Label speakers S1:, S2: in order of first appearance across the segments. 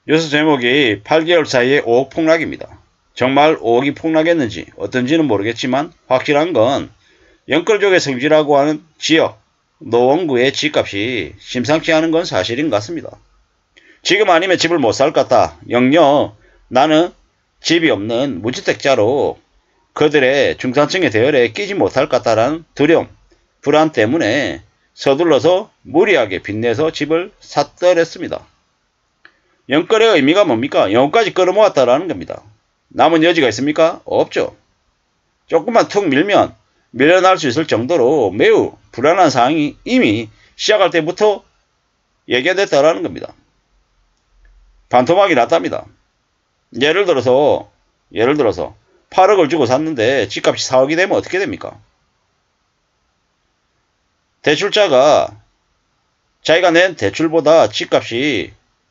S1: 뉴스 제목이 8개월 사이에 5억 폭락입니다. 정말 5억이 폭락했는지 어떤지는 모르겠지만 확실한 건 영끌족의 성지라고 하는 지역 노원구의 집값이 심상치 않은 건 사실인 것 같습니다. 지금 아니면 집을 못 살 것 같다. 영영 나는 집이 없는 무주택자로 그들의 중산층의 대열에 끼지 못할 것 같다라는 두려움, 불안 때문에 서둘러서 무리하게 빚내서 집을 샀더랬습니다. 영끌의 의미가 뭡니까? 영혼까지 끌어모았다라는 겁니다. 남은 여지가 있습니까? 없죠. 조금만 툭 밀면 밀려날 수 있을 정도로 매우 불안한 상황이 이미 시작할 때부터 예견됐다라는 겁니다. 반토막이 났답니다. 예를 들어서 8억을 주고 샀는데 집값이 4억이 되면 어떻게 됩니까? 대출자가 자기가 낸 대출보다 집값이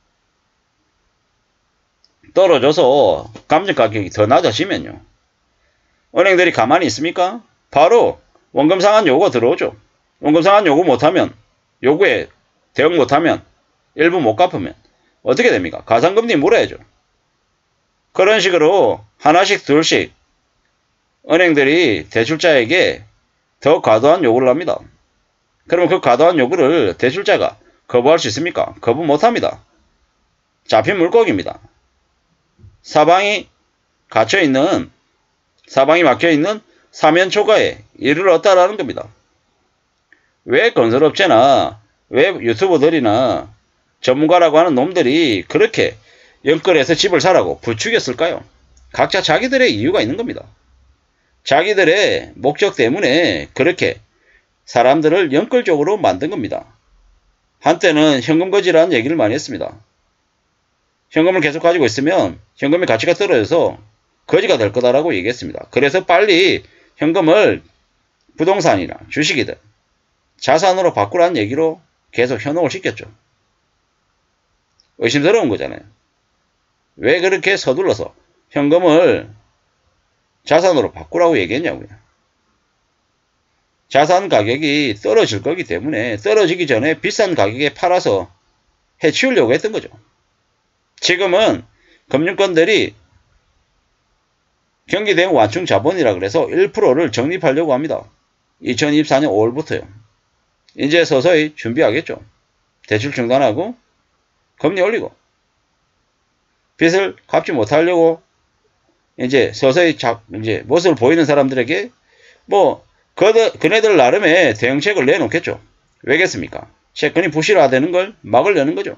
S1: 떨어져서 감정가격이 더 낮아지면요. 은행들이 가만히 있습니까? 바로 원금 상환 요구가 들어오죠. 원금 상환 요구 못하면, 요구에 대응 못하면, 일부 못 갚으면 어떻게 됩니까? 가산금리 물어야죠. 그런 식으로 하나씩 둘씩 은행들이 대출자에게 더 과도한 요구를 합니다. 그러면 그 과도한 요구를 대출자가 거부할 수 있습니까? 거부 못합니다. 잡힌 물고기입니다. 사방이 막혀있는 사면 초과에 이르렀다라는 겁니다. 왜 건설업체나 왜 유튜버들이나 전문가라고 하는 놈들이 그렇게 영끌에서 집을 사라고 부추겼을까요? 각자 자기들의 이유가 있는 겁니다. 자기들의 목적 때문에 그렇게 사람들을 영끌적으로 만든 겁니다. 한때는 현금거지라는 얘기를 많이 했습니다. 현금을 계속 가지고 있으면 현금의 가치가 떨어져서 거지가 될 거다라고 얘기했습니다. 그래서 빨리 현금을 부동산이나 주식이든 자산으로 바꾸라는 얘기로 계속 현혹을 시켰죠. 의심스러운 거잖아요. 왜 그렇게 서둘러서 현금을 자산으로 바꾸라고 얘기했냐고요. 자산 가격이 떨어질 거기 때문에 떨어지기 전에 비싼 가격에 팔아서 해치우려고 했던 거죠. 지금은 금융권들이 경기대응 완충 자본이라 그래서 1%를 적립하려고 합니다. 2024년 5월부터요. 이제 서서히 준비하겠죠. 대출 중단하고 금리 올리고 빚을 갚지 못하려고 이제 서서히 이제 모습을 보이는 사람들에게 그네들 나름의 대응책을 내놓겠죠. 왜겠습니까? 채권이 부실화되는 걸 막으려는 거죠.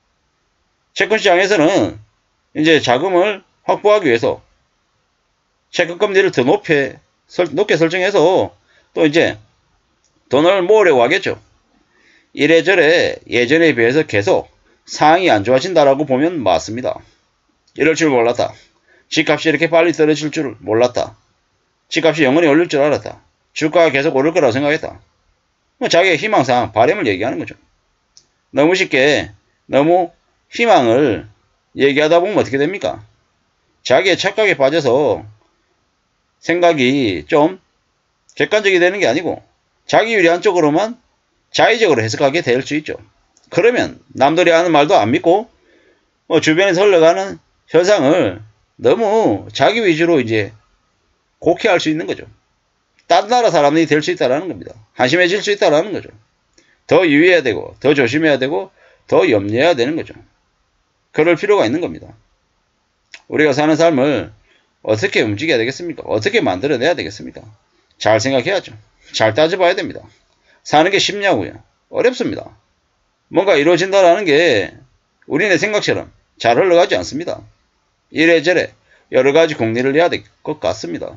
S1: 채권시장에서는 이제 자금을 확보하기 위해서 채권금리를 더 높게 설정해서 또 이제 돈을 모으려고 하겠죠. 이래저래 예전에 비해서 계속 상황이 안 좋아진다라고 보면 맞습니다. 이럴 줄 몰랐다. 집값이 이렇게 빨리 떨어질 줄 몰랐다. 집값이 영원히 오를 줄 알았다. 주가가 계속 오를 거라고 생각했다. 자기의 희망상 바람을 얘기하는 거죠. 너무 쉽게 너무 희망을 얘기하다 보면 어떻게 됩니까? 자기의 착각에 빠져서 생각이 좀 객관적이 되는 게 아니고 자기 유리한 쪽으로만 자의적으로 해석하게 될 수 있죠. 그러면 남들이 하는 말도 안 믿고 주변에서 흘러가는 현상을 너무 자기 위주로 이제 곡해할 수 있는 거죠. 딴 나라 사람이 될 수 있다는 겁니다. 한심해질 수 있다는 거죠. 더 유의해야 되고 더 조심해야 되고 더 염려해야 되는 거죠. 그럴 필요가 있는 겁니다. 우리가 사는 삶을 어떻게 움직여야 되겠습니까? 어떻게 만들어내야 되겠습니까? 잘 생각해야죠. 잘 따져봐야 됩니다. 사는 게 쉽냐고요? 어렵습니다. 뭔가 이루어진다라는 게 우리네 생각처럼 잘 흘러가지 않습니다. 이래저래 여러 가지 공리를 해야 될 것 같습니다.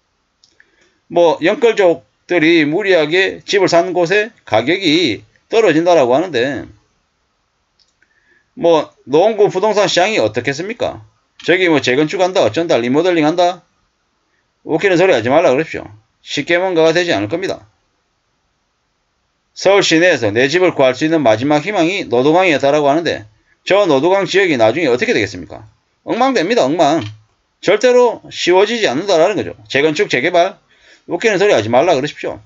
S1: 영끌족들이 무리하게 집을 사는 곳에 가격이 떨어진다라고 하는데 노원구 부동산 시장이 어떻겠습니까? 저기 재건축한다 어쩐다 리모델링 한다 웃기는 소리 하지 말라 그러십시오. 쉽게 뭔가가 되지 않을 겁니다. 서울 시내에서 내 집을 구할 수 있는 마지막 희망이 노도강이었다라고 하는데 저 노도강 지역이 나중에 어떻게 되겠습니까? 엉망됩니다. 엉망. 절대로 쉬워지지 않는다라는 거죠. 재건축 재개발 웃기는 소리 하지 말라 그러십시오.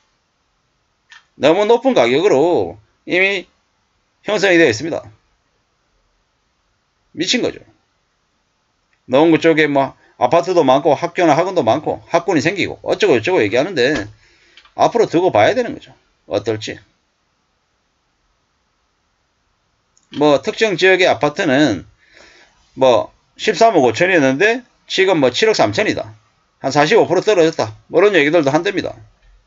S1: 너무 높은 가격으로 이미 형성이 되어 있습니다. 미친 거죠. 노원구 쪽에 뭐 아파트도 많고 학교나 학원도 많고 학군이 생기고 어쩌고 저쩌고 얘기하는데 앞으로 두고 봐야 되는 거죠. 어떨지. 뭐 특정 지역의 아파트는 뭐 13억 5천이었는데 지금 뭐 7억 3천이다. 한 45% 떨어졌다. 뭐 이런 얘기들도 한답니다.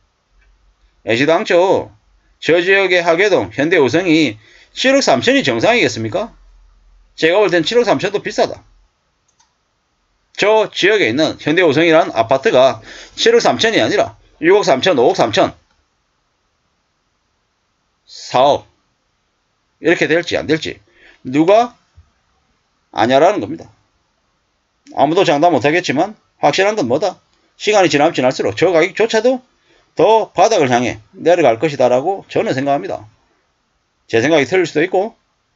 S1: 애시당초 저 지역의 하계동, 현대우성이 7억 3천이 정상이겠습니까? 제가 볼 땐 7억 3천도 비싸다. 저 지역에 있는 현대우성이라는 아파트가 7억 3천이 아니라 6억 3천, 5억 3천, 4억 이렇게 될지 안 될지 누가 아냐라는 겁니다. 아무도 장담 못하겠지만 확실한 건 뭐다? 시간이 지나면 지날수록 저 가격조차도 더 바닥을 향해 내려갈 것이다 라고 저는 생각합니다. 제 생각이 틀릴 수도 있고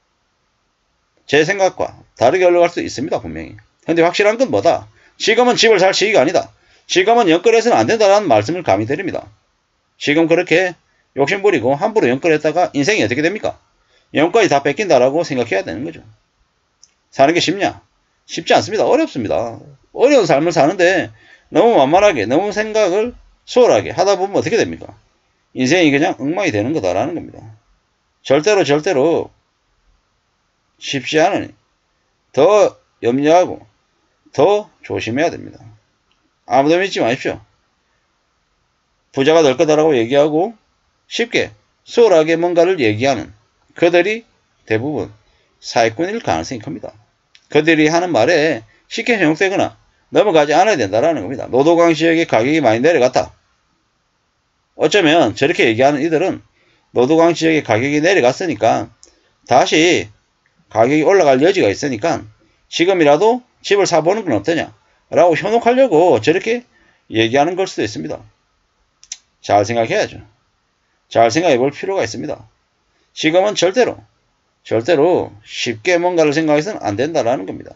S1: 제 생각과 다르게 흘러갈 수도 있습니다. 분명히. 근데 확실한 건 뭐다? 지금은 집을 살 시기가 아니다. 지금은 연끌해서는 안 된다는 말씀을 감히 드립니다. 지금 그렇게 욕심부리고 함부로 연끌했다가 인생이 어떻게 됩니까? 영까지 다 뺏긴다라고 생각해야 되는 거죠. 사는 게 쉽냐? 쉽지 않습니다. 어렵습니다. 어려운 삶을 사는데 너무 만만하게 너무 생각을 소홀하게 하다 보면 어떻게 됩니까? 인생이 그냥 엉망이 되는 거다라는 겁니다. 절대로 쉽지 않으니 더 염려하고 더 조심해야 됩니다. 아무도 믿지 마십시오. 부자가 될 거다라고 얘기하고 쉽게 소홀하게 뭔가를 얘기하는 그들이 대부분 사기꾼일 가능성이 큽니다. 그들이 하는 말에 쉽게 현혹되거나 넘어가지 않아야 된다는 겁니다. 노도강 지역의 가격이 많이 내려갔다. 어쩌면 저렇게 얘기하는 이들은 노도강 지역의 가격이 내려갔으니까 다시 가격이 올라갈 여지가 있으니까 지금이라도 집을 사보는 건 어떠냐 라고 현혹하려고 저렇게 얘기하는 걸 수도 있습니다. 잘 생각해야죠. 잘 생각해 볼 필요가 있습니다. 지금은 절대로 쉽게 뭔가를 생각해서는 안 된다라는 겁니다.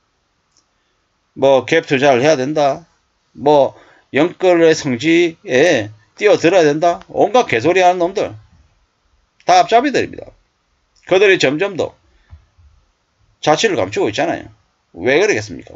S1: 뭐 갭 투자를 해야 된다. 뭐 연끌의 성지에 뛰어들어야 된다. 온갖 개소리 하는 놈들 다 앞잡이들입니다. 그들이 점점 더 자취를 감추고 있잖아요. 왜 그러겠습니까?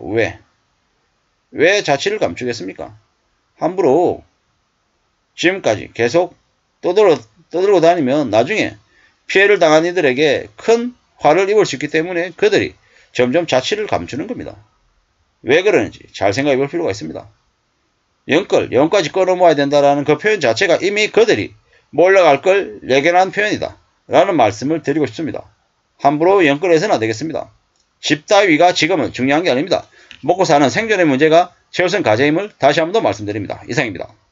S1: 왜 자취를 감추겠습니까? 함부로 지금까지 계속 떠들고 다니면 나중에 피해를 당한 이들에게 큰 화를 입을 수 있기 때문에 그들이 점점 자취를 감추는 겁니다. 왜 그러는지 잘 생각해 볼 필요가 있습니다. 영까지 끌어모아야 된다라는 그 표현 자체가 이미 그들이 몰려갈 걸 예견한 표현이다 라는 말씀을 드리고 싶습니다. 함부로 영끌해서는 안 되겠습니다. 집 따위가 지금은 중요한 게 아닙니다. 먹고 사는 생존의 문제가 최우선 과제임을 다시 한 번 더 말씀드립니다. 이상입니다.